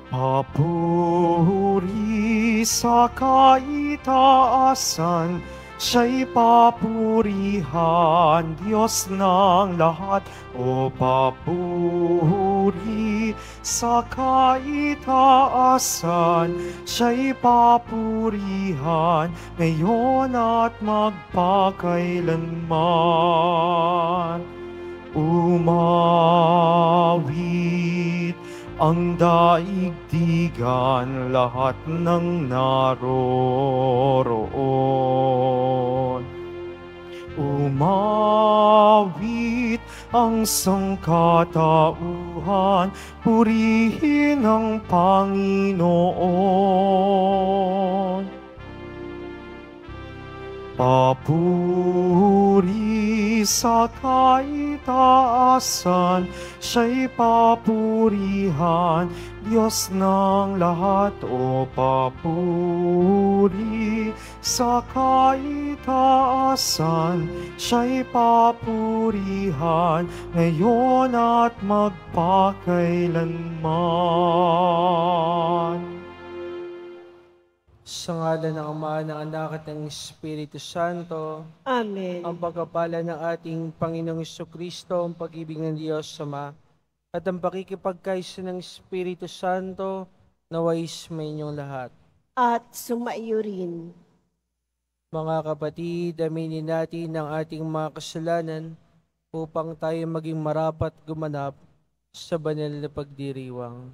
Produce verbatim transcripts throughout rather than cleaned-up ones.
Papuri sa kaitaasan, siya'y papurihan, Diyos ng lahat. O papuri sa kaitaasan, siya'y papurihan, ngayon at magpakailanman. Umawit ang daigdigan, lahat ng naroroon. Umawit ang sangkatauhan, purihin ang Panginoon. Papuri sa kaitaasan, siya'y papurihan, Diyos ng lahat. O papuri sa kaitaasan, siya'y papurihan, ngayon at magpakailanman. Sa ngalan ng Ama, ng Anak at ng Espiritu Santo. Amen. Ang pagpapala ng ating Panginoong Jesucristo, ang pag-ibig ng Diyos Ama, at ang pakikipagkaisa ng Espiritu Santo, naway sumayinyong lahat. At sumaiyo rin. Mga kapatid, aminin natin ang ating mga kasalanan upang tayo maging marapat gumanap sa banal na pagdiriwang.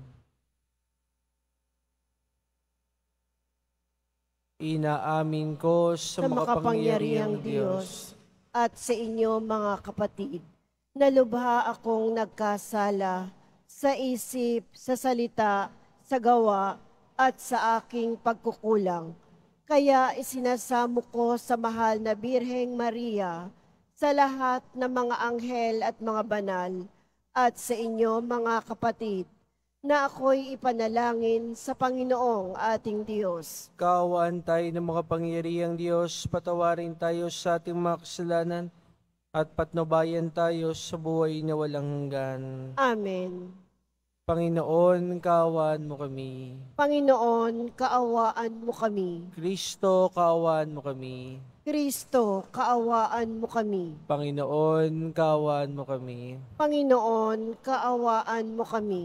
Inaamin ko sa, sa makapangyarihang Diyos at sa inyo mga kapatid, na lubha akong nagkasala sa isip, sa salita, sa gawa at sa aking pagkukulang. Kaya isinasamo ko sa mahal na Birheng Maria, sa lahat ng mga anghel at mga banal, at sa inyo mga kapatid, na ako'y ipanalangin sa Panginoong ating Diyos. Kaawaan tayo ng mga pangyarihang Diyos, patawarin tayo sa ating mga kasalanan, at patnubayan tayo sa buhay na walang hanggan. Amen. Panginoon, kaawaan mo kami. Panginoon, kaawaan mo kami. Kristo, kaawaan mo kami. Kristo, kaawaan mo kami. Panginoon, kaawaan mo kami. Panginoon, kaawaan mo kami.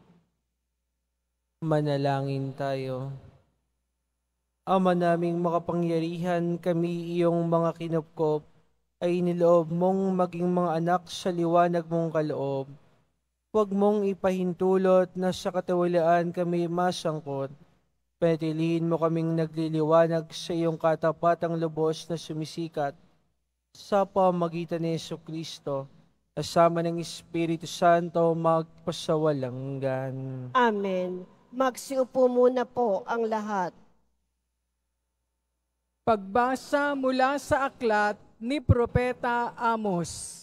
Manalangin tayo. Ama naming makapangyarihan, kami iyong mga kinupkop ay niloob mong maging mga anak sa liwanag mong kaloob. Huwag mong ipahintulot na sa katawalaan kami masangkot. Panatilihin mo kaming nagliliwanag sa iyong katapatang lubos na sumisikat sa pamagitan ni Jesucristo, kasama ng Espiritu Santo, magpasawalang hanggan. Amen. Magsiupo muna po ang lahat. Pagbasa mula sa aklat ni Propeta Amos.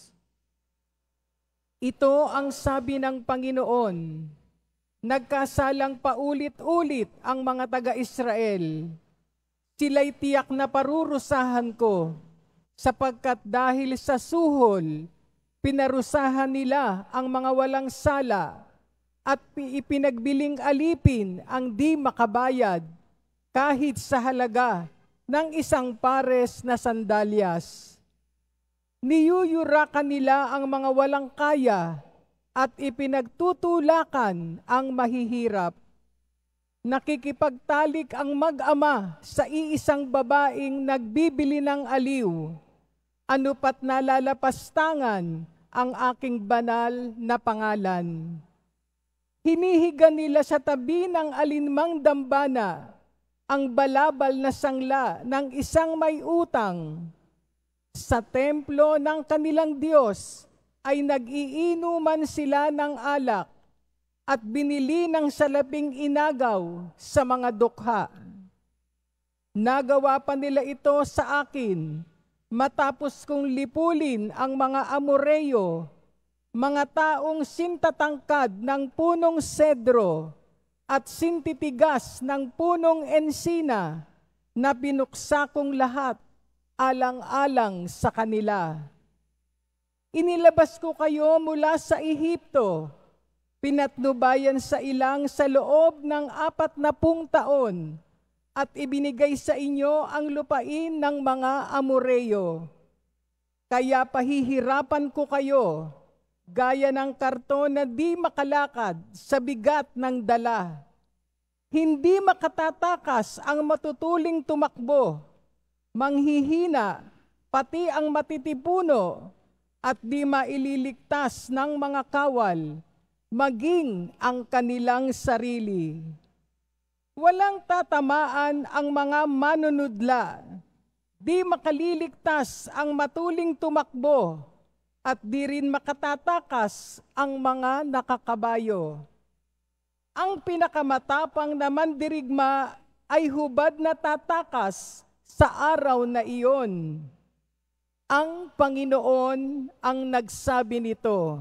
Ito ang sabi ng Panginoon, nagkasalang paulit-ulit ang mga taga-Israel. Sila'y tiyak na parurusahan ko, sapagkat dahil sa suhol, pinarusahan nila ang mga walang sala, at ipinagbiling alipin ang di makabayad kahit sa halaga ng isang pares na sandalyas. Niyuyurakan nila ang mga walang kaya at ipinagtutulakan ang mahihirap. Nakikipagtalik ang mag-ama sa iisang babaeng nagbibili ng aliw. Ano pat nalalapastangan ang aking banal na pangalan. Hinihiga nila sa tabi ng alinmang dambana ang balabal na sangla ng isang may utang. Sa templo ng kanilang Diyos ay nag-iinuman sila ng alak at binili ng salaping inagaw sa mga dukha. Nagawa pa nila ito sa akin matapos kong lipulin ang mga Amoreyo, mga taong sintatangkad ng punong sedro at sintitigas ng punong ensina na binuksa kong lahat alang-alang sa kanila. Inilabas ko kayo mula sa Ehipto Pinatnubayan sa ilang sa loob ng apat na pung taon at ibinigay sa inyo ang lupain ng mga Amoreyo. Kaya pahihirapan ko kayo, gaya ng karton na di makalakad sa bigat ng dala. Hindi makatatakas ang matutuling tumakbo, manghihina, pati ang matitipuno, at di maililigtas ng mga kawal, maging ang kanilang sarili. Walang tatamaan ang mga manunudla, di makaliligtas ang matuling tumakbo, at di rin makatatakas ang mga nakakabayo. Ang pinakamatapang na mandirigma ay hubad na tatakas sa araw na iyon. Ang Panginoon ang nagsabi nito.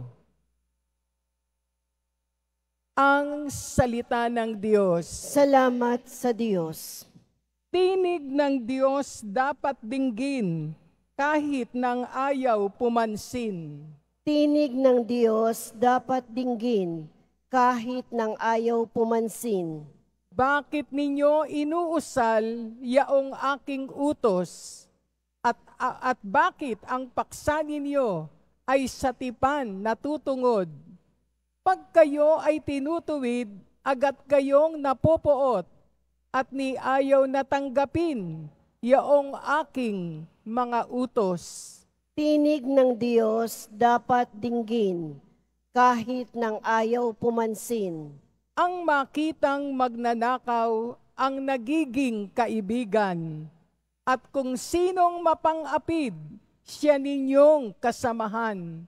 Ang salita ng Diyos. Salamat sa Diyos. Tinig ng Diyos dapat dinggin kahit ng ayaw pumansin. Tinig ng Diyos dapat dinggin kahit ng ayaw pumansin. Bakit ninyo inuusal yaong aking utos? At, at bakit ang paksa ninyo ay sa tipan natutungod? Pag kayo ay tinutuwid, agad kayong napopoot at ni ayaw natanggapin yaong aking mga utos. Tinig ng Diyos dapat dinggin kahit ng ayaw pumansin. Ang makitang magnanakaw ang nagiging kaibigan, at kung sinong mapang-apid, siya ninyong kasamahan.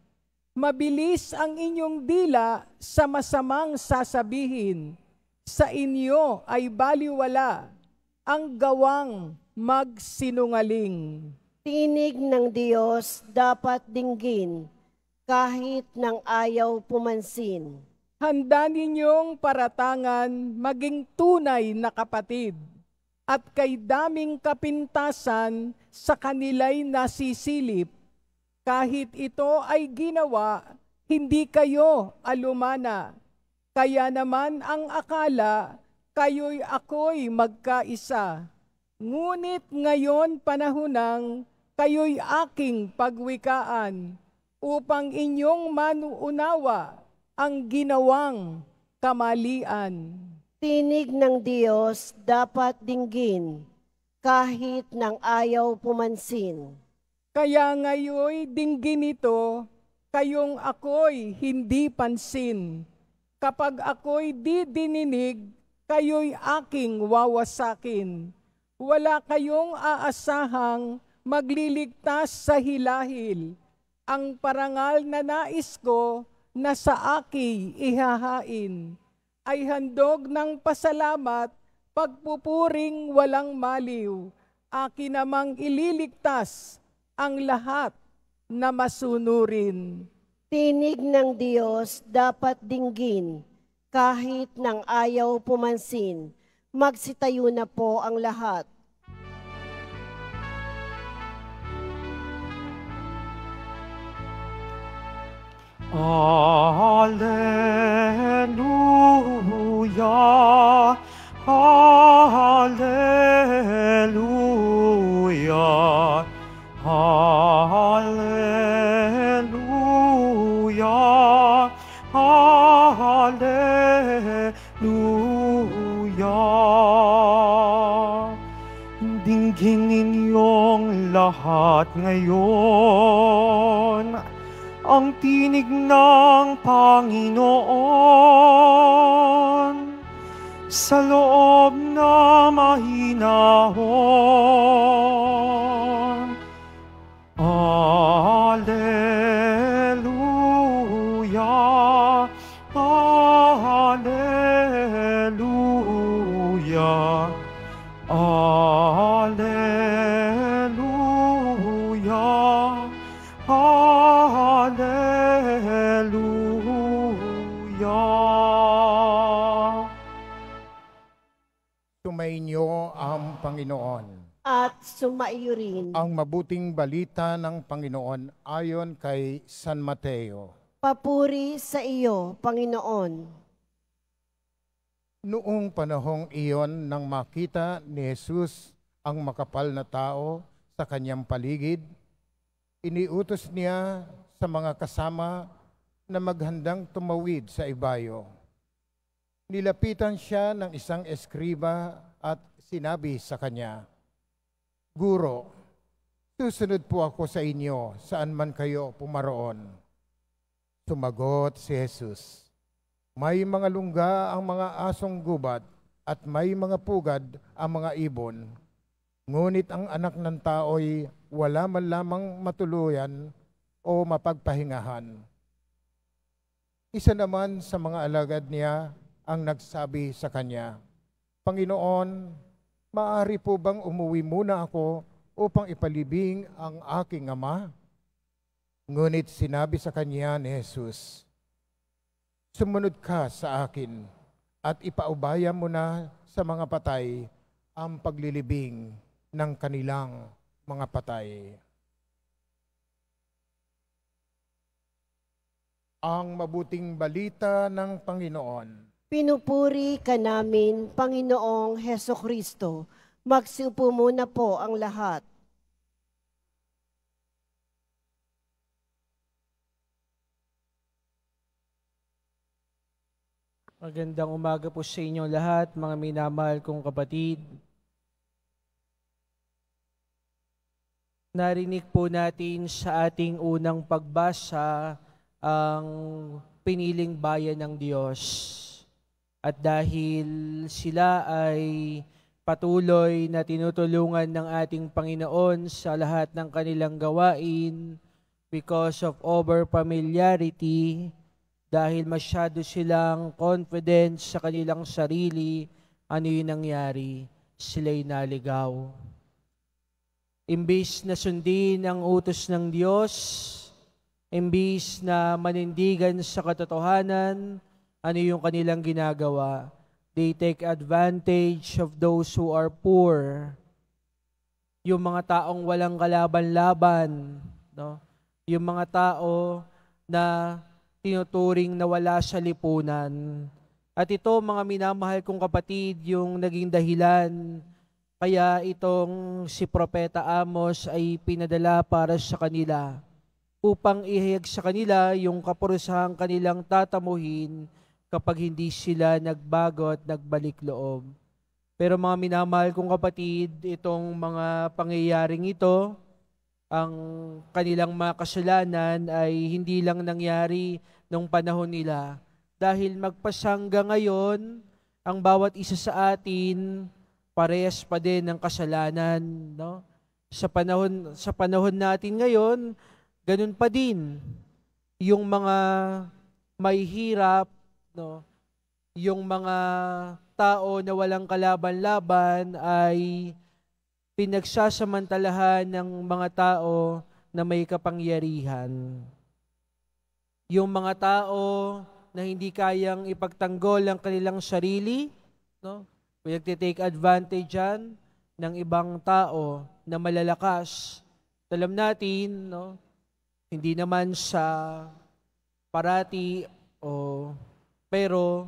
Mabilis ang inyong dila sa masamang sasabihin, sa inyo ay baliwala ang gawang magsinungaling. Tinig ng Diyos dapat dinggin kahit ng ayaw pumansin. Handa ninyong paratangan maging tunay na kapatid, at kay daming kapintasan sa kanila'y nasisilip. Kahit ito ay ginawa, hindi kayo alumana. Kaya naman ang akala, kayo'y ako'y magkaisa. Ngunit ngayon panahonang, kayo'y aking pagwikaan, upang inyong manuunawa ang ginawang kamalian. Tinig ng Diyos dapat dinggin kahit ng ayaw pumansin. Kaya ngayoy dinggin ito, kayong ako'y hindi pansin. Kapag ako'y di dininig, kayo'y aking wawasakin. Wala kayong aasahang magliligtas sa hilahil. Ang parangal na nais ko na sa aki ihahain ay handog ng pasalamat, pagpupuring walang maliw. Akin namang ililigtas ang lahat na masunurin. Tinig ng Diyos dapat dinggin kahit ng ayaw pumansin. Magsitayo na po ang lahat. Alleluia, Alleluia, Alleluia, Alleluia. Dinggin ninyong lahat ngayon ang tinig ng Panginoon sa loob na mahinahon. Alleluia, Alleluia, Alleluia, Alleluia. Sumainyo ang Panginoon. At sumaiyo rin. Ang mabuting balita ng Panginoon ayon kay San Mateo. Papuri sa iyo, Panginoon. Noong panahong iyon nang makita ni Jesus ang makapal na tao sa kanyang paligid, iniutos niya sa mga kasama na maghandang tumawid sa ibayo. Nilapitan siya ng isang eskriba at sinabi sa kanya, "Guro, susunod po ako sa inyo saan man kayo pumaroon." Sumagot si Jesus, "May mga lungga ang mga asong gubat at may mga pugad ang mga ibon. Ngunit ang anak ng tao'y wala man lamang matuluyan o mapagpahingahan." Isa naman sa mga alagad niya ang nagsabi sa kanya, "Panginoon, maaari po bang umuwi muna ako upang ipalibing ang aking ama?" Ngunit sinabi sa kanya ni Jesus, "Sumunod ka sa akin at ipaubaya mo na sa mga patay ang paglilibing ng kanilang mga patay." Ang mabuting balita ng Panginoon. Pinupuri ka namin, Panginoong Hesukristo. Magsiupo muna po ang lahat. Magandang umaga po sa inyo lahat, mga minamahal kong kapatid. Narinig po natin sa ating unang pagbasa ang piniling bayan ng Diyos. At dahil sila ay patuloy na tinutulungan ng ating Panginoon sa lahat ng kanilang gawain because of over familiarity, dahil masyado silang confident sa kanilang sarili, ano yung nangyari? Sila'y naligaw. Imbis na sundin ang utos ng Diyos, imbis na manindigan sa katotohanan, ano yung kanilang ginagawa? They take advantage of those who are poor. Yung mga taong walang kalaban-laban, no? Yung mga tao na tinuturing na wala sa lipunan. At ito, mga minamahal kong kapatid, yung naging dahilan kaya itong si Propeta Amos ay pinadala para sa kanila upang ihayag sa kanila yung kapurusahang kanilang tatamuhin kapag hindi sila nagbago at nagbalik loob. Pero mga minamahal kong kapatid, itong mga pangyayaring ito, ang kanilang mga kasalanan ay hindi lang nangyari nung panahon nila. Dahil magpasangga ngayon, ang bawat isa sa atin, parehas pa din ng kasalanan. No? Sa panahon, sa panahon natin ngayon, ganun pa din. Yung mga may hirap, no? Yung mga tao na walang kalaban-laban ay pinagsasamantalahan ng mga tao na may kapangyarihan. Yung mga tao na hindi kayang ipagtanggol ang kanilang sarili, no? Pinagtitake advantage yan ng ibang tao na malalakas. Alam natin, no? Hindi naman sa parati o pero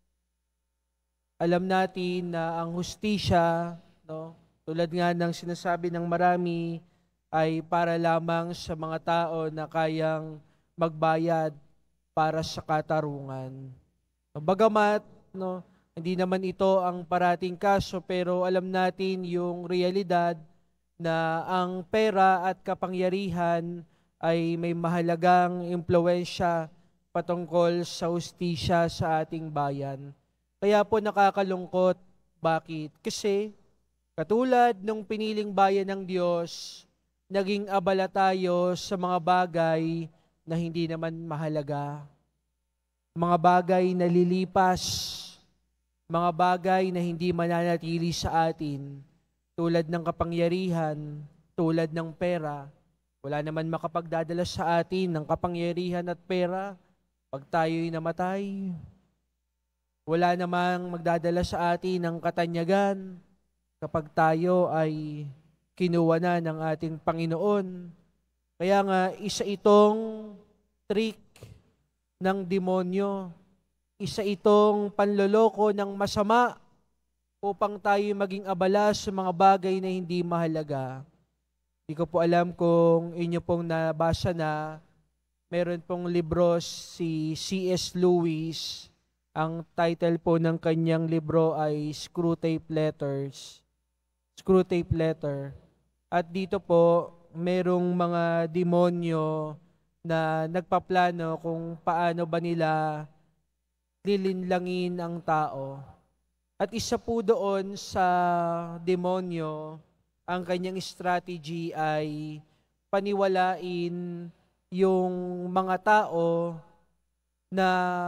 alam natin na ang hustisya, no? Tulad nga ng sinasabi ng marami, ay para lamang sa mga tao na kayang magbayad para sa katarungan. Bagamat, no, hindi naman ito ang parating kaso, pero alam natin yung realidad na ang pera at kapangyarihan ay may mahalagang impluwensya patungkol sa hustisya sa ating bayan. Kaya po nakakalungkot. Bakit? Kasi katulad nung piniling bayan ng Diyos, naging abala tayo sa mga bagay na hindi naman mahalaga. Mga bagay na lilipas, mga bagay na hindi mananatili sa atin, tulad ng kapangyarihan, tulad ng pera. Wala naman makapagdadala sa atin ng kapangyarihan at pera pag tayo'y namatay. Wala namang magdadala sa atin ng katanyagan kapag tayo ay kinuha na ng ating Panginoon. Kaya nga, isa itong trick ng demonyo. Isa itong panloloko ng masama upang tayo maging abala sa mga bagay na hindi mahalaga. Hindi ko po alam kung inyo pong nabasa na, meron pong libro si C S Lewis. Ang title po ng kanyang libro ay Screwtape Letters. Screwtape Letter. At dito po, merong mga demonyo na nagpaplano kung paano ba nila lilinlangin ang tao. At isa po doon sa demonyo, ang kanyang strategy ay paniwalain yung mga tao na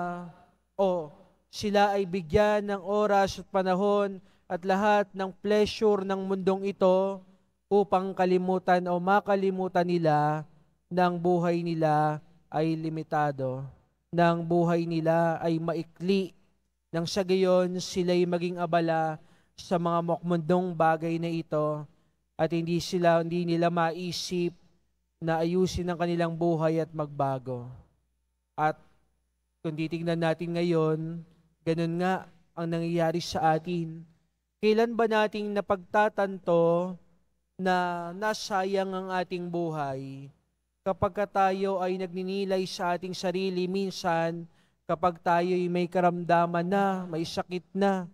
o sila ay bigyan ng oras at panahon at lahat ng pleasure ng mundong ito upang kalimutan o makalimutan nila ng buhay nila ay limitado, ng buhay nila ay maikli, nang sa gayon sila'y maging abala sa mga mundong bagay na ito at hindi sila hindi nila maisip na ayusin ang kanilang buhay at magbago. At kung titignan natin ngayon, ganun nga ang nangyayari sa atin. Kailan ba nating napagtatanto na nasayang ang ating buhay? Kapag tayo ay nagninilay sa ating sarili, minsan kapag tayo ay may karamdaman na, may sakit na,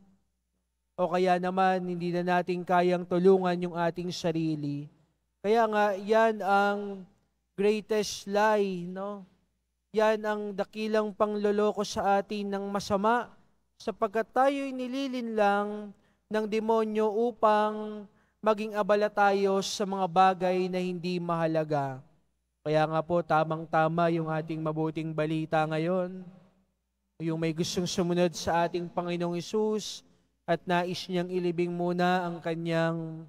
o kaya naman hindi na natin kayang tulungan yung ating sarili. Kaya nga, yan ang greatest lie, no? Yan ang dakilang pangloloko sa atin ng masama, sapagkat tayo'y nililinlang ng demonyo upang maging abala tayo sa mga bagay na hindi mahalaga. Kaya nga po, tamang-tama yung ating mabuting balita ngayon. Yung may gustong sumunod sa ating Panginoong Hesus at nais niyang ilibing muna ang kanyang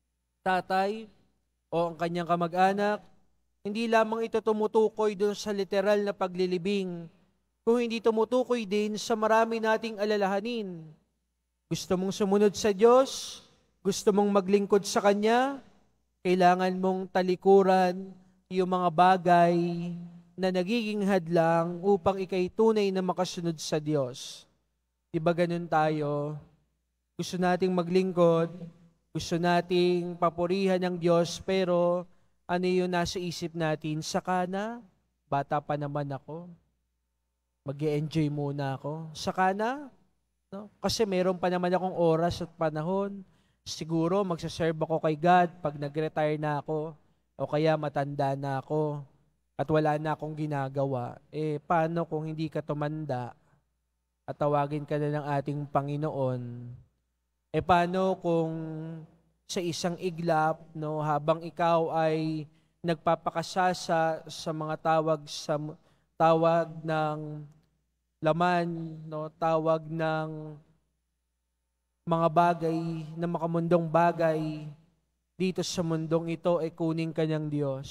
tatay o ang kanyang kamag-anak, hindi lamang ito tumutukoy doon sa literal na paglilibing, kung hindi tumutukoy din sa marami nating alalahanin. Gusto mong sumunod sa Diyos, gusto mong maglingkod sa Kanya, kailangan mong talikuran yung mga bagay na nagiging hadlang upang ikay tunay na makasunod sa Diyos. Diba ganun tayo? Gusto nating maglingkod, gusto nating papurihan ng Diyos, pero ano yung nasa isip natin? Saka na, bata pa naman ako. Mag-e-enjoy muna ako. Saka na, no? Kasi meron pa naman akong oras at panahon. Siguro magsaserve ako kay God pag nag-retire na ako o kaya matanda na ako at wala na akong ginagawa. Eh, paano kung hindi ka tumanda at tawagin ka na ng ating Panginoon? Eh, paano kung sa isang iglap, no, habang ikaw ay nagpapakasasa sa mga tawag sa tawag ng laman, no, tawag ng mga bagay na makamundong bagay dito sa mundong ito ay kunin ka ng Diyos.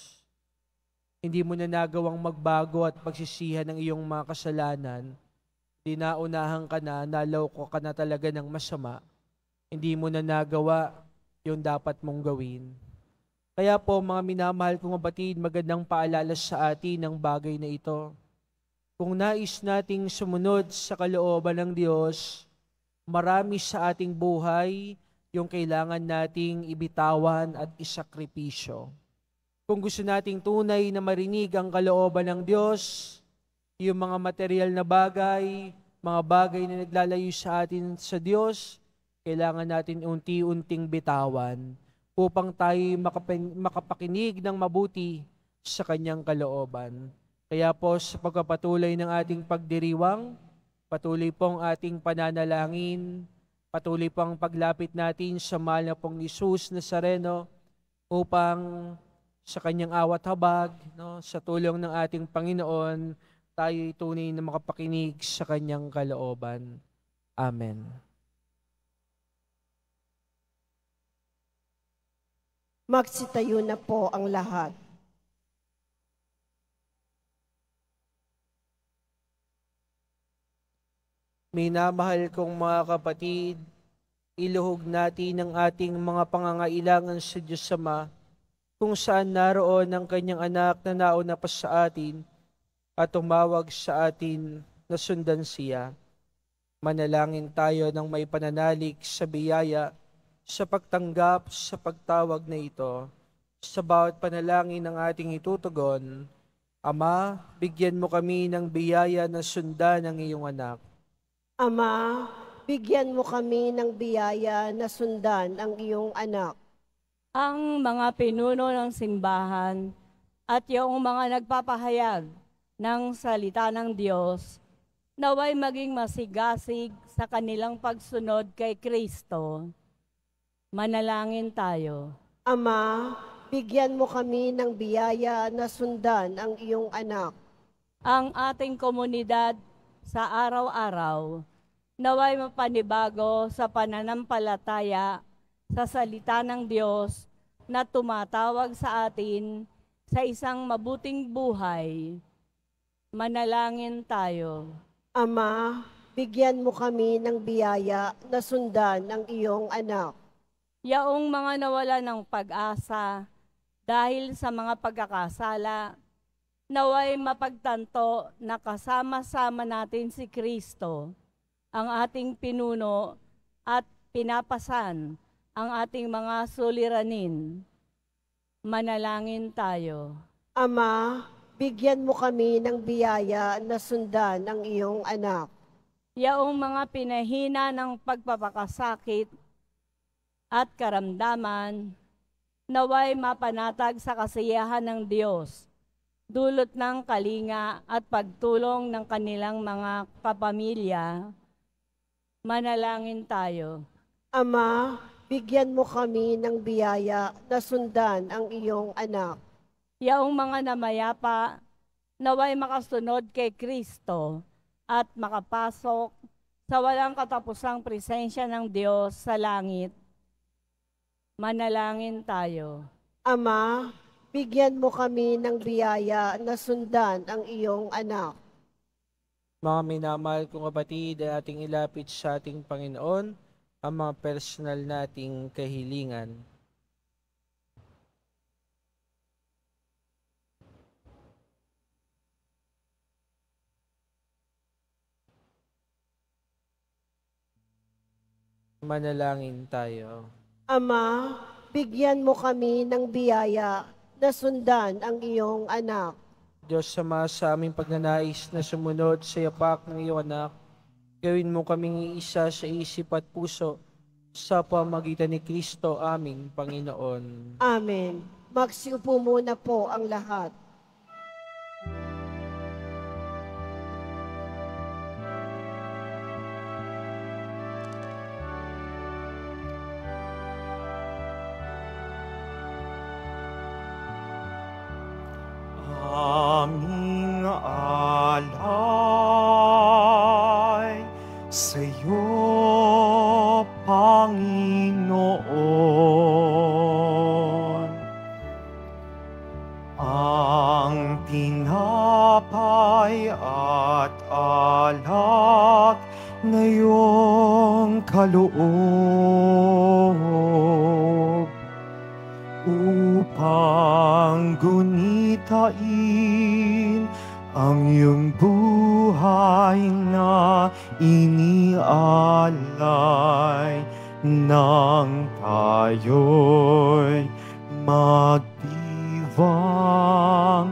Hindi mo na nagawang magbago at pagsisihan ng iyong mga kasalanan. Dinaunahan ka na, naloko ka na talaga ng masama. Hindi mo na nagawa yung dapat mong gawin. Kaya po, mga minamahal kong kapatid, magandang paalala sa atin ng bagay na ito. Kung nais nating sumunod sa kalooban ng Diyos, marami sa ating buhay yung kailangan nating ibitawan at isakripisyo. Kung gusto nating tunay na marinig ang kalooban ng Diyos, yung mga material na bagay, mga bagay na naglalayo sa atin sa Diyos, kailangan natin unti-unting bitawan upang tayo makapakinig ng mabuti sa Kanyang kalooban. Kaya po sa pagpapatuloy ng ating pagdiriwang, patuloy pong ating pananalangin, patuloy pong paglapit natin sa mahal na pong Jesus Nazareno upang sa Kanyang awat habag, no, sa tulong ng ating Panginoon, tayo tunay na makapakinig sa Kanyang kalooban. Amen. Magsitayo na po ang lahat. Minamahal kong mga kapatid, iluhog natin ang ating mga pangangailangan sa Diyos Ama, kung saan naroon ang Kanyang anak na nauna pa sa atin, at tumawag sa atin na sundan siya. Manalangin tayo ng may pananalig sa biyaya, sa pagtanggap sa pagtawag na ito. Sa bawat panalangin ng ating itutugon, Ama, bigyan mo kami ng biyaya na sundan ang iyong anak. Ama, bigyan mo kami ng biyaya na sundan ang iyong anak. Ang mga pinuno ng simbahan at yung mga nagpapahayag ng salita ng Diyos, naway maging masigasig sa kanilang pagsunod kay Kristo. Manalangin tayo. Ama, bigyan mo kami ng biyaya na sundan ang iyong anak. Ang ating komunidad sa araw-araw, naway mapanibago sa pananampalataya sa salita ng Diyos na tumatawag sa atin sa isang mabuting buhay. Manalangin tayo. Ama, bigyan mo kami ng biyaya na sundan ang iyong anak. Yaong mga nawala ng pag-asa dahil sa mga pagkakasala, naway mapagtanto na kasama-sama natin si Kristo, ang ating pinuno at pinapasan ang ating mga suliranin. Manalangin tayo. Ama, bigyan mo kami ng biyaya na sundan ang iyong anak. Yaong mga pinahina ng pagpapakasakit at karamdaman, naway mapanatag sa kasiyahan ng Diyos, dulot ng kalinga at pagtulong ng kanilang mga kapamilya. Manalangin tayo. Ama, bigyan mo kami ng biyaya na sundan ang iyong anak. Yaong mga namayapa, naway makasunod kay Kristo at makapasok sa walang katapusang presensya ng Diyos sa langit. Manalangin tayo. Ama, bigyan mo kami ng biyaya na sundan ang iyong anak. Mga minamahal kong kapatid, ating ilapit sa ating Panginoon ang mga personal nating kahilingan. Manalangin tayo. Ama, bigyan mo kami ng biyaya na sundan ang iyong anak. Diyos, sama sa aming pagnanais na sumunod sa yapak ng iyong anak, gawin mo kaming isa sa isip at puso sa pamagitan ni Kristo aming Panginoon. Amen. Magsiupo muna po ang lahat. Aming alay sa iyo, Panginoon. Ang tinapay at alak na iyong kaloob upang gunitain ang iyong buhay na inialay nang tayo'y magdiwang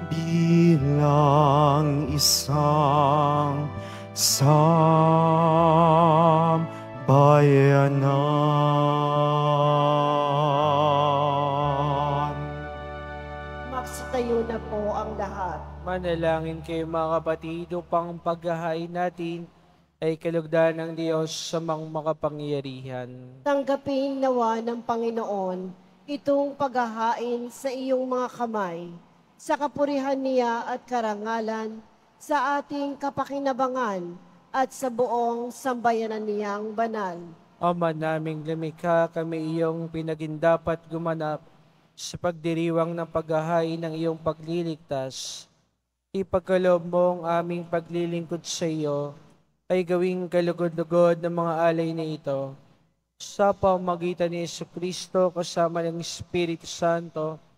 bilang isang sambayanan. Magsitayo na po ang lahat. Manalangin kayo mga kapatid upang paghahain natin ay kalugdan ng Diyos sa mga makapangyarihan. Tanggapin nawa ng Panginoon itong paghahain sa iyong mga kamay, sa kapurihan niya at karangalan, sa ating kapakinabangan at sa buong sambayanan niyang banal. Ama naming lumikha, kami iyong pinagindapat gumanap sa pagdiriwang ng paghahain ng iyong pagliligtas. Ipagkaloob mo ang aming paglilingkod sa iyo ay gawing kalugod-lugod ng mga alay na ito. Sa pamamagitan ni Jesucristo kasama ng Espiritu Santo,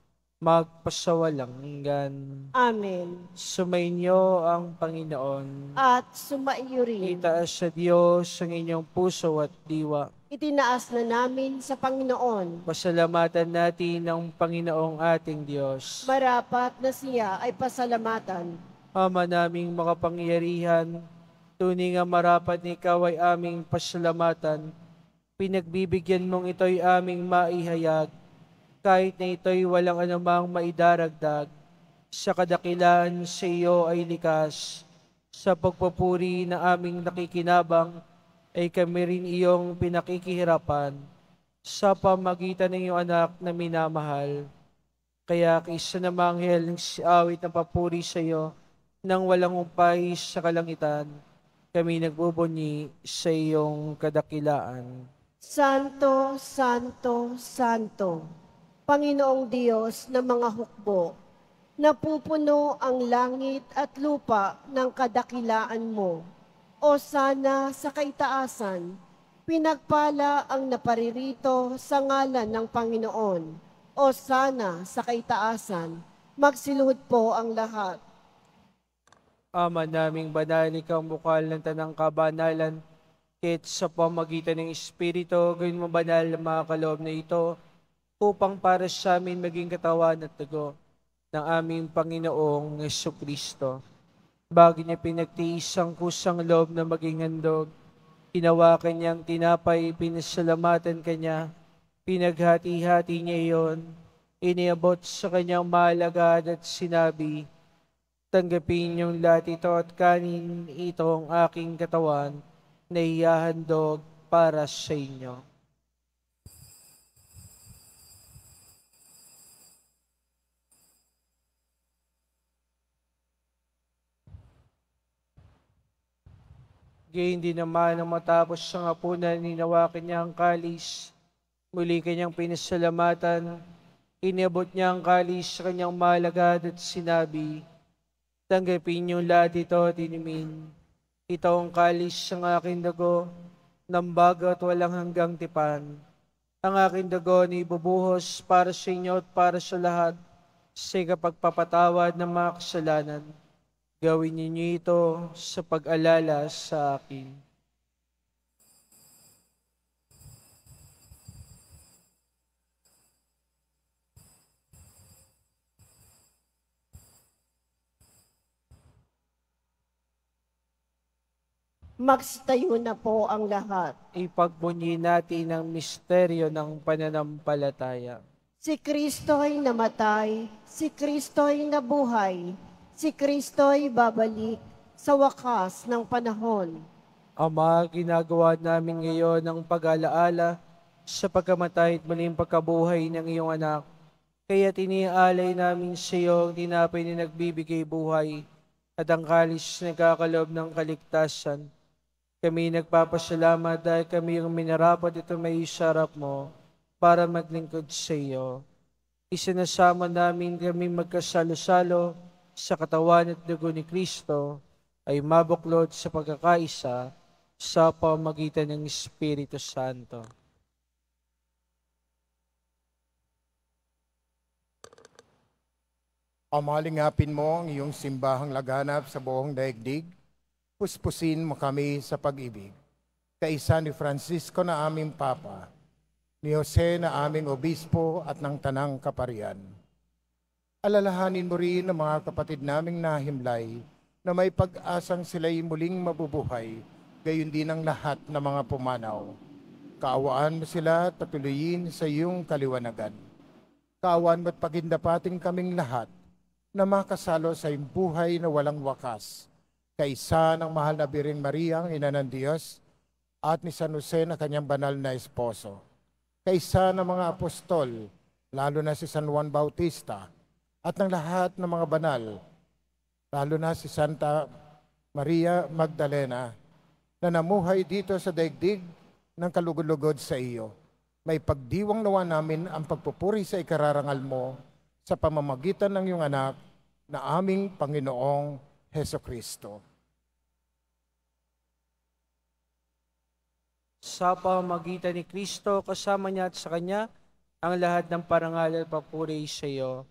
magpasawalang hanggan. Amen. Sumainyo ang Panginoon. At sumaiyo rin. Itaas sa Diyos ang inyong puso at diwa. Itinaas na namin sa Panginoon. Pasalamatan natin ang Panginoong ating Diyos. Marapat na siya ay pasalamatan. Ama naming makapangyarihan, tunay nga marapat na ikaw ay aming pasalamatan. Pinagbibigyan mong ito'y aming maihayag, kahit na ito'y walang anumang maidaragdag. Sa kadakilaan sa iyo ay likas. Sa pagpupuri na aming nakikinabang, ay kami rin iyong pinakikihirapan sa pamagitan ng iyong anak na minamahal. Kaya kaisa na manghel ng awit na papuri sa iyo, nang walang umpay sa kalangitan, kami nagbubunyi sa iyong kadakilaan. Santo, Santo, Santo, Panginoong Diyos ng mga hukbo, napupuno ang langit at lupa ng kadakilaan mo. O sana sa kaitaasan, pinagpala ang naparirito sa ngalan ng Panginoon. O sana sa kaitaasan, magsiluhod po ang lahat. Ama naming banal, ikaw ang bukal ng tanang kabanalan, kahit sa pamagitan ng Espiritu, gawin mo banal ang mga kaloob na ito, upang para sa amin maging katawan at dugo ng aming Panginoong Jesucristo. Bago niya pinagtiis ang kusang loob na maging handog, ginawa kanyang tinapay, pinasalamatan kanya, pinaghati-hati niya iyon, iniabot sa kanyang malagad at sinabi, tanggapin niyong lahat ito at kanin itong aking katawan na ihahandog para sa inyo. Gayun din naman ang matapos sa hapunan, ninawakan niya ang kalis. Muli kanyang pinasalamatan. Inabot niya ang kalis sa kanyang malagad at sinabi, tanggapin niyo lahat ito at inumin. Ito ang kalis ng aking dugo, ng bago at walang hanggang tipan. Ang aking dugo ni ibubuhos para sa inyo at para sa lahat sa kapagpapatawad ng mga kasalanan. Gawin ninyo ito sa pag-alala sa akin. Magstayo na po ang lahat. Ipagbunyi natin ang misteryo ng pananampalataya. Si Kristo'y namatay, si Kristo'y nabuhay, si Kristo'y babalik sa wakas ng panahon. Ama, ginagawa namin ngayon ang pag-alaala sa pagkamatay at muling pagkabuhay ng iyong anak. Kaya tinialay namin sa iyo ang tinapay na nagbibigay buhay at ang kalis na nagkakaloob ng kaligtasan. Kami nagpapasalamat dahil kami yung minarapat ito may isarap mo para maglingkod sa iyo. Isinasama namin kami magkasalo-salo sa katawan at dugo ni Kristo ay mabuklod sa pagkakaisa sa pamagitan ng Espiritu Santo. Amalingapin mo ang iyong simbahang laganap sa buong daigdig. Puspusin mo kami sa pag-ibig. Kaisa ni Francisco na aming Papa, ni Jose na aming Obispo at ng Tanang Kaparian. Alalahanin mo rin ang mga kapatid naming nahimlay na may pag-asang sila'y muling mabubuhay, gayon din ang lahat ng mga pumanaw. Kaawaan mo sila at patuloyin sa iyong kaliwanagan. Kaawaan mo at pagindapating kaming lahat na makasalo sa iyong buhay na walang wakas, kaisa ng mahal na Birheng Maria, ang Ina ng Diyos, at ni San Jose na kanyang banal na esposo. Kaisa ng mga apostol, lalo na si San Juan Bautista, at ng lahat ng mga banal, lalo na si Santa Maria Magdalena, na namuhay dito sa daigdig ng kalugod-lugod sa iyo. May pagdiwang nawa namin ang pagpupuri sa ikararangal mo sa pamamagitan ng iyong anak na aming Panginoong Hesukristo. Sa pamamagitan ni Kristo, kasama niya at sa Kanya, ang lahat ng parangal at papuri sa iyo,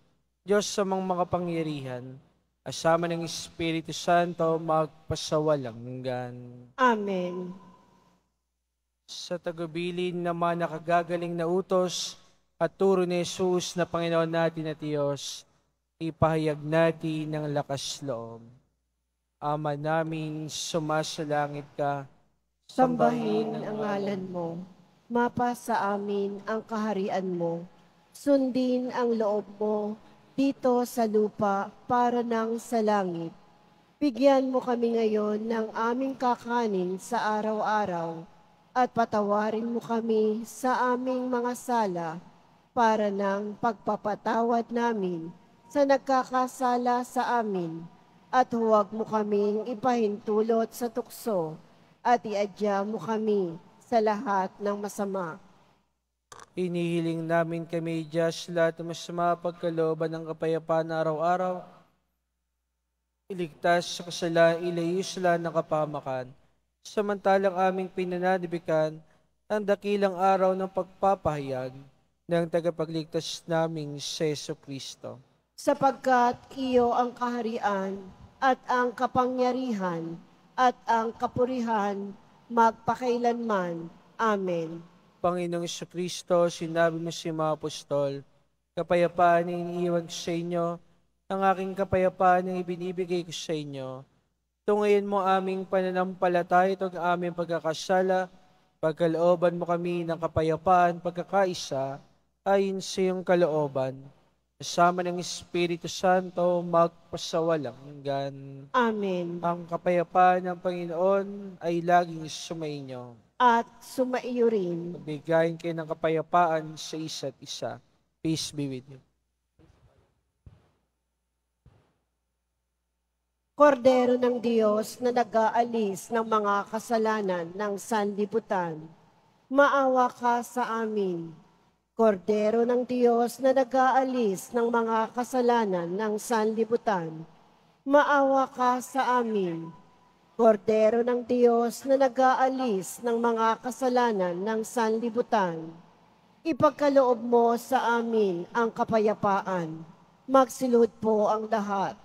Diyos sa mga makapangyarihan, asama ng Espiritu Santo, magpasawalang hanggan. Amen. Sa tagubilin naman nakagagaling na utos at turo ni Jesus na Panginoon natin at Diyos, ipahayag natin ng lakas loob. Ama namin, sumasalangit ka, Sambahin ang ngalan mo. Mapa sa amin ang kaharian mo. Sundin ang loob mo dito sa lupa para nang sa langit. Bigyan mo kami ngayon ng aming kakanin sa araw-araw at patawarin mo kami sa aming mga sala para ng pagpapatawad namin sa nagkakasala sa amin at huwag mo kaming ipahintulot sa tukso at iadya mo kami sa lahat ng masama. Inihiling namin kami, Diyos, lahat ng masama pagkalooban ng kapayapaan na araw-araw. Iligtas sa kasalanan, ilayo sila ng kapahamakan. Samantalang aming pinananabikan ang dakilang araw ng pagpapahayag ng tagapagligtas naming si Jesu Kristo. Sapagkat iyo ang kaharian at ang kapangyarihan at ang kapurihan magpakailanman. Amen. Panginoong Jesu Kristo, sinabi mo sa mga apostol, kapayapaan na iniiwan ko sa inyo, ang aking kapayapaan ang ibinibigay ko sa inyo. Tungayin mo aming pananampalataya at ang aming pagkakasala, pagkalooban mo kami ng kapayapaan, pagkakaisa, ayon sa iyong kalooban. Kasama ng Espiritu Santo, magpasawalang hanggan. Amen. Ang kapayapaan ng Panginoon ay laging sumainyo. At sumaiyo rin. Bigayin kayo ng kapayapaan sa isa't isa. Peace be with you. Kordero ng Diyos na nag-aalis ng mga kasalanan ng sanlibutan, maawa ka sa amin. Kordero ng Diyos na nag-aalis ng mga kasalanan ng sanlibutan, maawa ka sa amin. Kordero ng Diyos na nag-aalis ng mga kasalanan ng sanlibutan, ipagkaloob mo sa amin ang kapayapaan. Magsilod po ang lahat.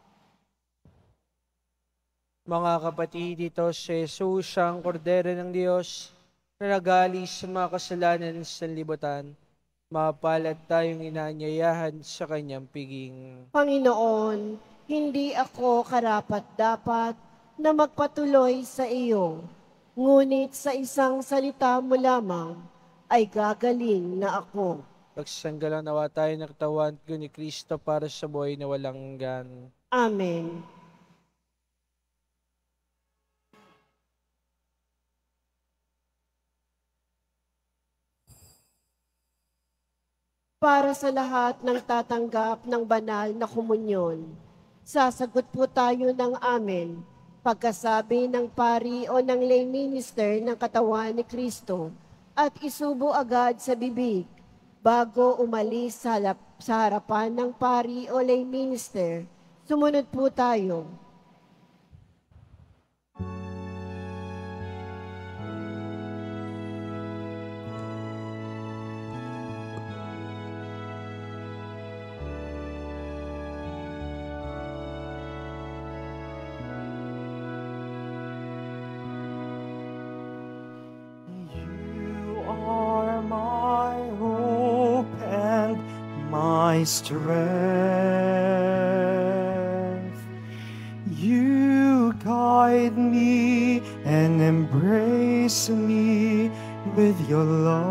Mga kapatid, ito si Jesus, ang Kordero ng Diyos, na nag-aalis sa mga kasalanan ng sanlibutan. Mapalad tayong inaanyayahan sa kanyang piging. Panginoon, hindi ako karapat-dapat na magpatuloy sa iyo, ngunit sa isang salita mo lamang ay gagaling na ako. Pagsanggalang nawa tayo ng katawan ko ni Kristo para sa buhay na walang hanggan. Amen. Para sa lahat ng tatanggap ng banal na komunyon, sasagot po tayo ng amen pagkasabi ng pari o ng lay minister ng katawan ni Kristo at isubo agad sa bibig bago umalis sa, lap- sa harapan ng pari o lay minister. Sumunod po tayo. You are my hope and my strength. You guide me and embrace me with your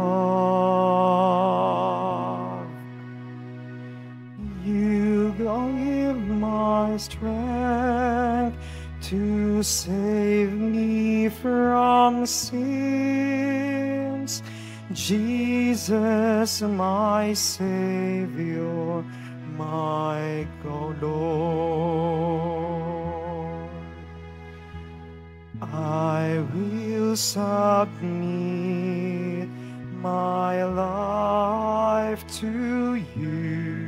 love. You give my strength to save me from sins. Jesus, my Savior, my God, Lord. I will submit my life to you.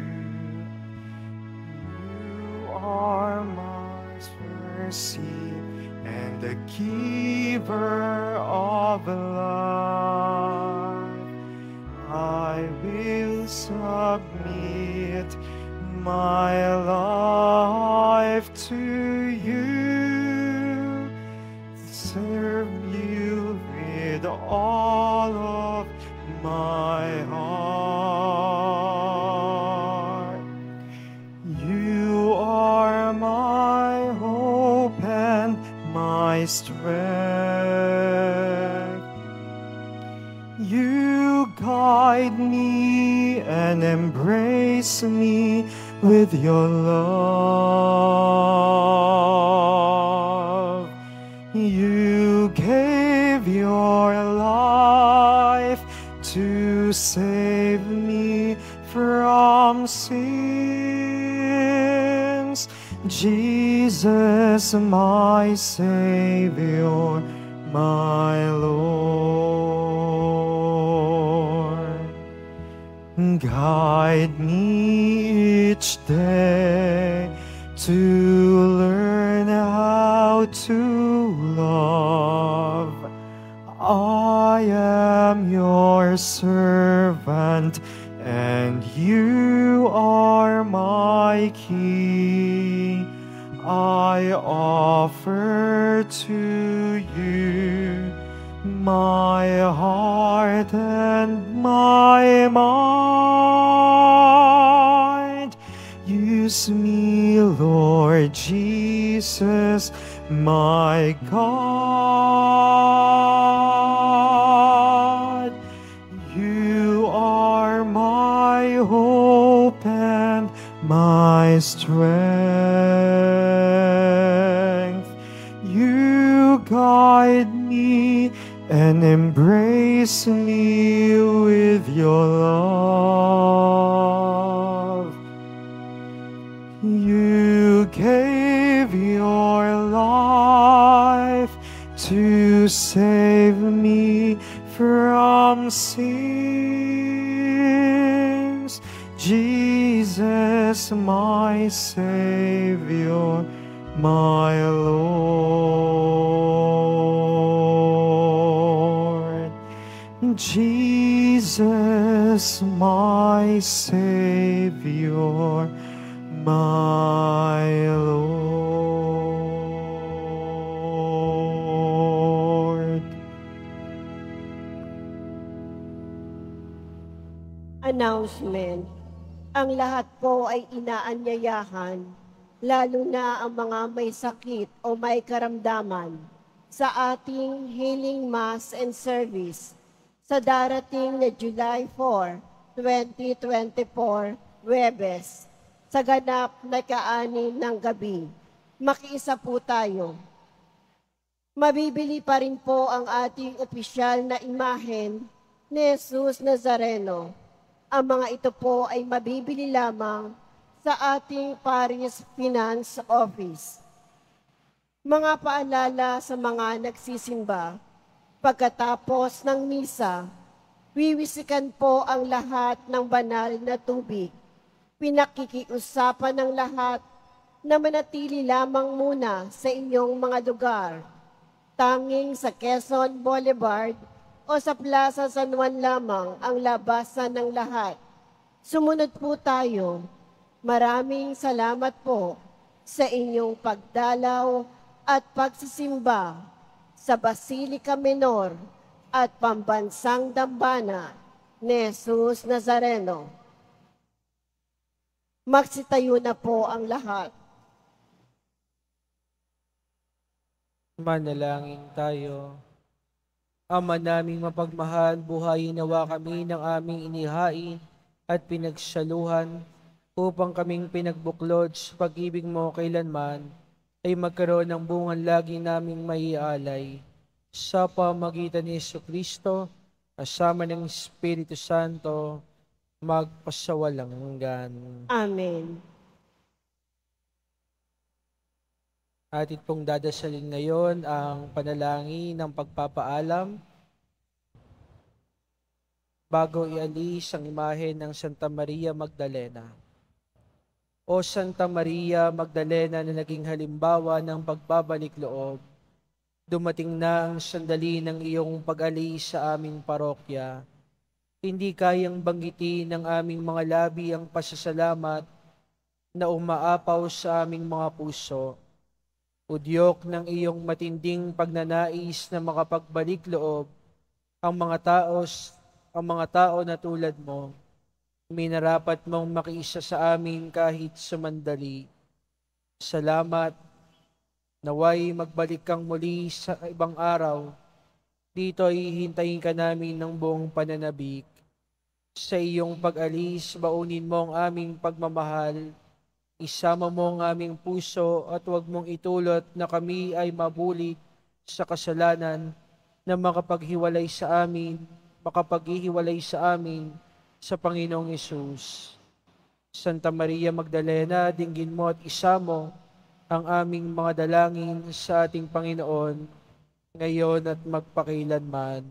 You are my mercy and the giver of life. I will submit my life to you, serve you with all of my heart. You are my hope and my strength. You guide me and embrace me with your love. You gave your life to save me from sins. Jesus, my Savior, my Lord. Guide me each day to learn how to love. I am your servant, and you are my key. I offer to you my heart and my mind. Use me, Lord Jesus, my God. You are my hope and my strength. You guide me and embrace me with your love. You gave your life to save me from sins. Jesus, my Savior, my Lord. Jesus, my Savior, my Lord. Announcement. Ang lahat po ay inaanyayahan, lalo na ang mga may sakit o may karamdaman, sa ating Healing Mass and Service sa darating na July fourth, twenty twenty-four, Huwebes, sa ganap na ika-anim ng gabi. Makiisa po tayo. Mabibili pa rin po ang ating opisyal na imahen ni Jesus Nazareno. Ang mga ito po ay mabibili lamang sa ating Parish Finance Office. Mga paalala sa mga nagsisimba. Pagkatapos ng misa, wiwisikan po ang lahat ng banal na tubig. Pinakikiusapan ng lahat na manatili lamang muna sa inyong mga lugar. Tanging sa Quezon Boulevard o sa Plaza San Juan lamang ang labasan ng lahat. Sumunod po tayo. Maraming salamat po sa inyong pagdalaw at pagsisimba sa Basilica Menor at Pambansang Dambana ni Jesus Nazareno. Magsitayo na po ang lahat. Manalangin tayo. Ama naming mapagmahal, buhayin nawa kami ng aming inihain at pinagsaluhan upang kaming pinagbuklod sa pag-ibig mo kailanman ay magkaroon ng bungan lagi naming maialay. Sa pamagitan ni Jesucristo, kasama ng Espiritu Santo, magpasawalang hanggan. Amen. Atin pong dadasalin ngayon ang panalangin ng pagpapaalam bago ialis ang imahe ng Santa Maria Magdalena. O Santa Maria Magdalena na naging halimbawa ng pagbabalik loob, dumating na ang sandali ng iyong pag-alis sa aming parokya. Hindi kayang banggitin ng aming mga labi ang pasasalamat na umaapaw sa aming mga puso. Udyok ng iyong matinding pagnanais na makapagbalik loob ang mga taos, ang mga tao na tulad mo. Minarapat mong makiisa sa amin kahit sumandali. Salamat, naway magbalik kang muli sa ibang araw. Dito ay hihintayin ka namin ng buong pananabik. Sa iyong pag-alis, baunin mo ang aming pagmamahal. Isama mo ang aming puso at huwag mong itulot na kami ay mabulit sa kasalanan na makapaghiwalay sa amin, makapaghihiwalay sa amin sa Panginoong Hesus. Santa Maria Magdalena, dinggin mo at isamo ang aming mga dalangin sa ating Panginoon, ngayon at magpakailanman.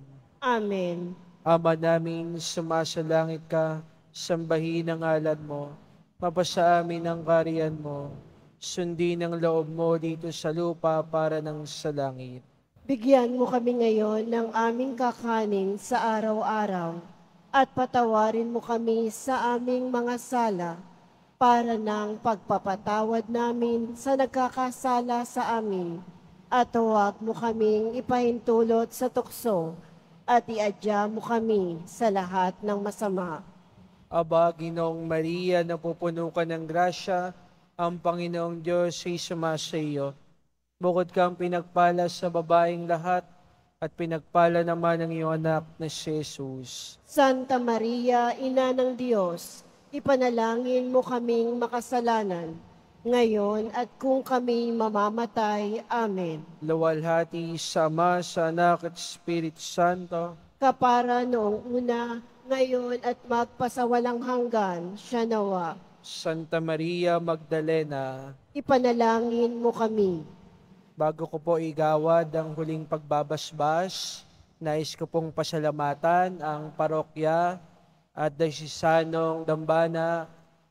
Amen. Ama naming sumasalangit ka, sambahin ang ngalan mo, mapasa amin ang kariyan mo, sundin ang loob mo dito sa lupa para ng sa langit. Bigyan mo kami ngayon ng aming kakanin sa araw-araw at patawarin mo kami sa aming mga sala para ng pagpapatawad namin sa nagkakasala sa amin. At huwag mo kaming ipahintulot sa tukso at iadya mo kami sa lahat ng masama. Aba, Ginoong Maria, napupuno ka ng grasya, ang Panginoong Diyos ay sumasa iyo. Bukod kang pinagpala sa babaeng lahat, at pinagpala naman ang iyong anak na si Jesus. Santa Maria, Ina ng Diyos, ipanalangin mo kaming makasalanan, ngayon at kung kami mamamatay. Amen. Luwalhati sa Ama, sa Anak at Espiritu Santo, Kapara noong una, ngayon at magpasawalang hanggan, siya nawa. Santa Maria Magdalena, Ipanalangin mo kami. bago ko po igawad ang huling pagbabasbas, nais ko pong pasalamatan ang parokya at dayosisanong dambana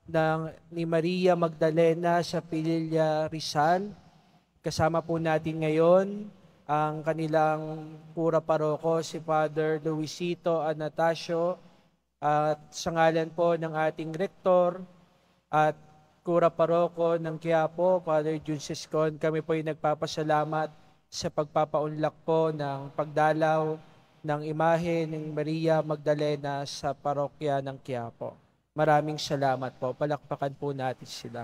ng ni Maria Magdalena sa Pililla Rizal. Kasama po natin ngayon ang kanilang pura paroko, si Father Luisito Anastasio, at sa ngalan po ng ating rektor at Kura Paroko ng Quiapo, Father Jun Siscon, kami po ay nagpapasalamat sa pagpapaunlak po ng pagdalaw ng imahe ng Maria Magdalena sa parokya ng Quiapo. Maraming salamat po. Palakpakan po natin sila.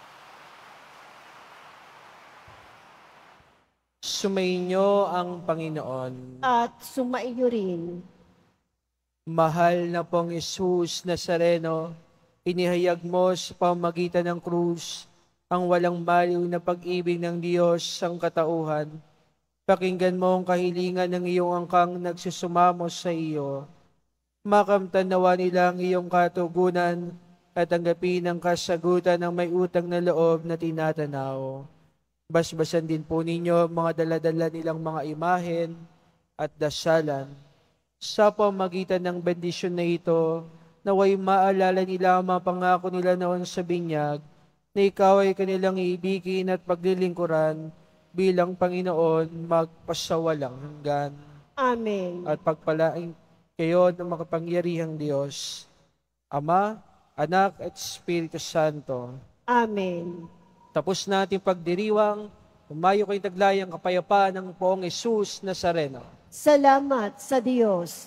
Sumainyo ang Panginoon. At sumaiyo rin. Mahal na pong Jesus Nazareno, inihayag mo sa pamamagitan ng krus ang walang baliw na pag-ibig ng Diyos ang katauhan. Pakinggan mo ang kahilingan ng iyong angkang nagsusumamo sa iyo. Makamtan nawa nila ang iyong katugunan at tanggapin ang kasagutan ng may utang na loob na tinatanaw. Basbasan din po ninyo mga daladala nilang mga imahen at dasalan. Sa pamamagitan ng bendisyon na ito, naway maalala nila ang mga pangako nila noon sa binyag, na ikaw ay kanilang iibigin at paglilingkuran bilang Panginoon magpasawalang hanggan. Amen. At pagpalain kayo ng makapangyarihang Diyos, Ama, Anak at Espiritu Santo. Amen. Tapos natin pagdiriwang, umayo kayo taglayang kapayapaan ng Poong Jesus Nazareno. Salamat sa Diyos.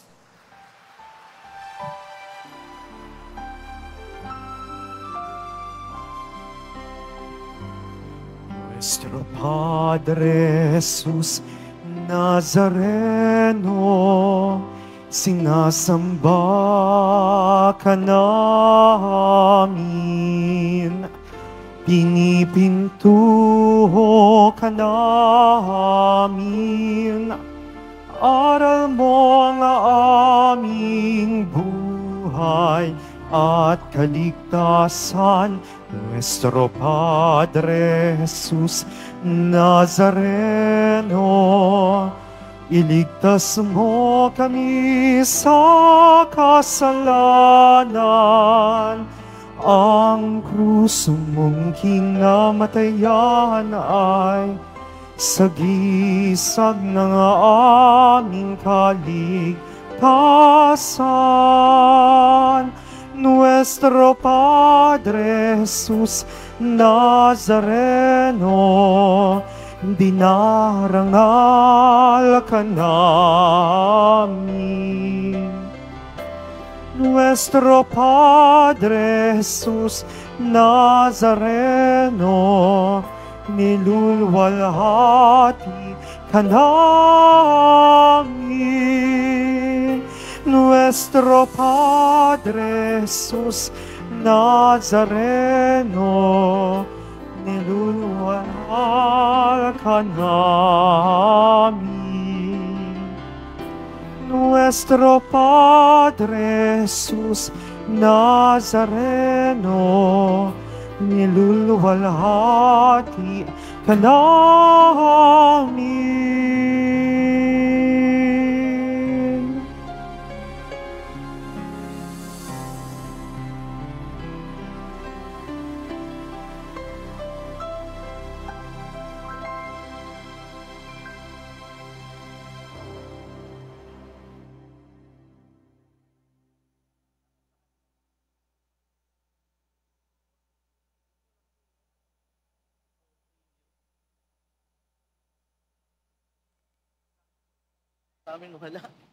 Nuestro Padre Jesus Nazareno, sinasamba ka namin, pinipintuho ka namin, aral mo ang aming buhay at kaligtasan. Nuestro Padre Jesus Nazareno, iligtas mo kami sa kasalanan. Ang krus mong kinamatayan ay sagisag ng aming kaligtasan. Nuestro Padre Jesus Nazareno, dinarangal ka namin. Nuestro Padre Jesus Nazareno, nilulwalhati ka namin. Nuestro Padre Jesus Nazareno, nilulwalhati ka namin. Nuestro Padre Jesus Nazareno, nilulwalhati ka namin. Sa amin wala.